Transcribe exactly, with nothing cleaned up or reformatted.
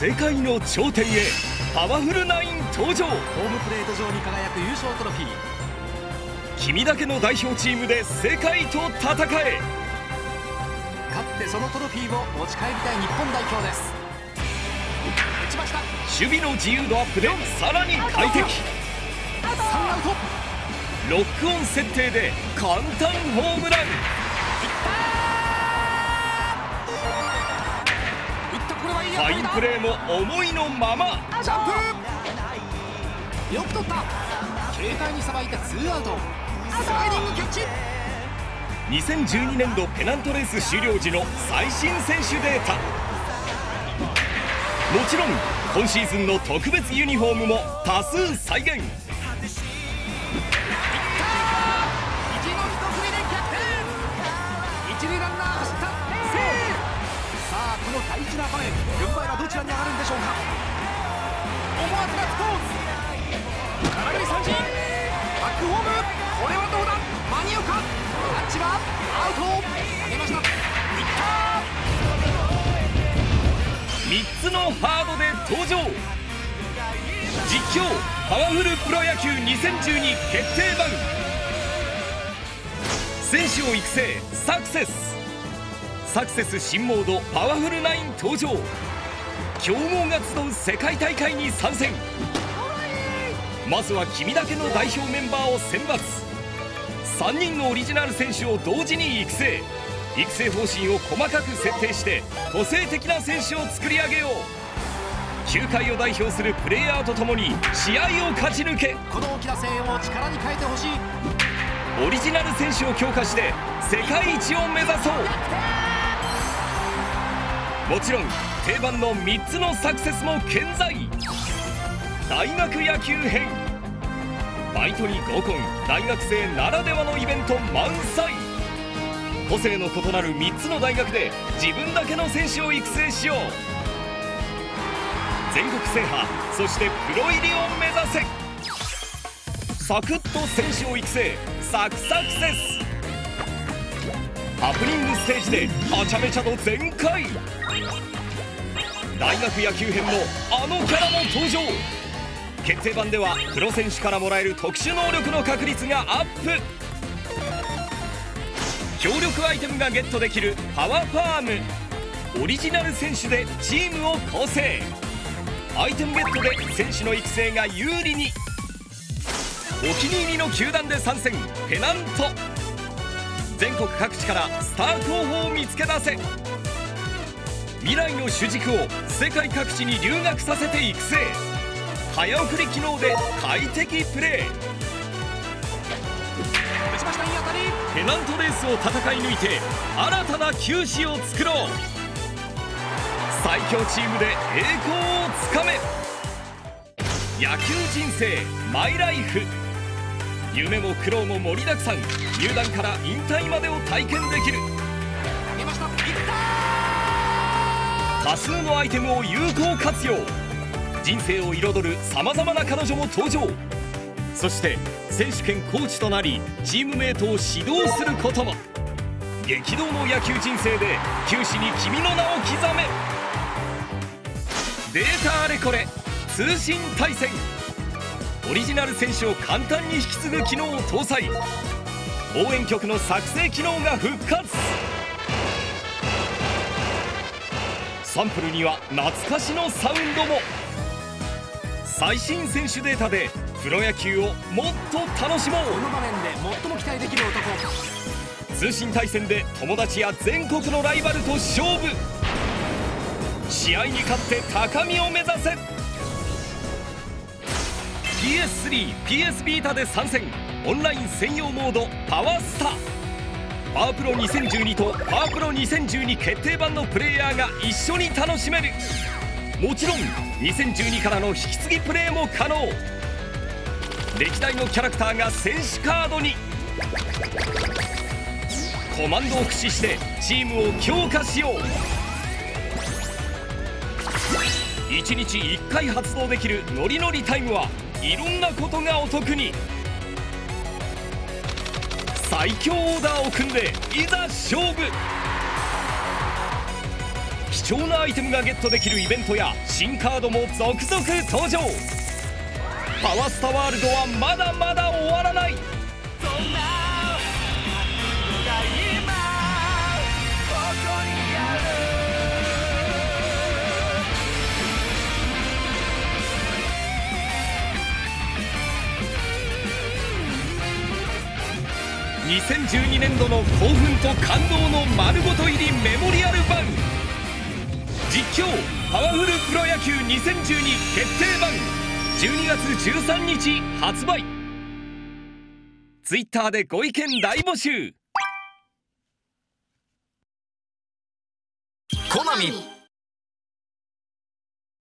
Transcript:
世界の頂点へパワフルナイン登場。ホームプレート上に輝く優勝トロフィー。 君だけの代表チームで世界と戦え。 勝ってそのトロフィーを持ち帰りたい日本代表です。打ちました。 守備の自由度アップでさらに快適。 さんアウト。 ロックオン設定で簡単ホームラン。ファインプレーも思いのまま。 ジャンプよく取った。軽快にさばいたツーアウト。スライディングキャッチ。 にせんじゅうにねんどペナントレース終了時の最新選手データ。もちろん今シーズンの特別ユニフォームも多数再現。 大事な場面、軍配はどちらに上がるんでしょうか。思わずガッツポーズ。空振り三振。バックホーム。これはどうだ。間に合うか。タッチはアウト。投げました。いったみっつのハードで登場。実況パワフルプロ野球にせんじゅうに決定版。選手を育成サクセス。サクセス新モードパワフルナイン登場。強豪が集う世界大会に参戦。まずは君だけの代表メンバーを選抜。さんにんのオリジナル選手を同時に育成。育成方針を細かく設定して個性的な選手を作り上げよう。球界を代表するプレイヤーとともに試合を勝ち抜け。 この大きな声援を力に変えてほしい。 オリジナル選手を強化して世界一を目指そう。もちろん定番のみっつのサクセスも健在。大学野球編。バイトに合コン、大学生ならではのイベント満載。個性の異なるみっつの大学で自分だけの選手を育成しよう。全国制覇、そしてプロ入りを目指せ。サクッと選手を育成、サクサクセス。ハプニングステージではちゃめちゃ度全開。大学野球編のあのキャラも登場。決定版ではプロ選手からもらえる特殊能力の確率がアップ。強力アイテムがゲットできるパワーパーム。オリジナル選手でチームを構成。アイテムゲットで選手の育成が有利に。お気に入りの球団で参戦ペナント。全国各地からスター候補を見つけ出せ。未来の主軸を世界各地に留学させて育成。早送り機能で快適プレー。 打ちました。いい当たり。 ペナントレースを戦い抜いて新たな球史を作ろう。最強チームで栄光をつかめ。野球人生マイライフ。夢も苦労も盛りだくさん。入団から引退までを体験できる。 投げました。いった。 多数のアイテムを有効活用。人生を彩るさまざまな彼女も登場。そして選手兼コーチとなりチームメートを指導することも。激動の野球人生で球史に君の名を刻め。データあれこれ通信対戦。オリジナル選手を簡単に引き継ぐ機能を搭載。応援曲の作成機能が復活。サンプルには懐かしのサウンドも。最新選手データでプロ野球をもっと楽しもう。 この場面で最も期待できる男。 通信対戦で友達や全国のライバルと勝負。試合に勝って高みを目指せ。 ピーエススリー、ピーエス ビータで参戦。オンライン専用モードパワスタ。パワープロにせんじゅうにとパワープロにせんじゅうに決定版のプレイヤーが一緒に楽しめる。もちろんにせんじゅうにからの引き継ぎプレイも可能。歴代のキャラクターが選手カードに。コマンドを駆使してチームを強化しよう。いちにちいっかい発動できるノリノリタイムはいろんなことがお得に。最強オーダーを組んでいざ勝負。 貴重なアイテムがゲットできるイベントや新カードも続々登場。パワスタワールドはまだまだ終わらない。そんなが今ここにある。にせんじゅうにねんどの興奮と感動の丸ごと入りメモリアル版。実況パワフルプロ野球にせんじゅうに決定版じゅうにがつじゅうさんにち発売。ツイッターでご意見大募集。 コナミ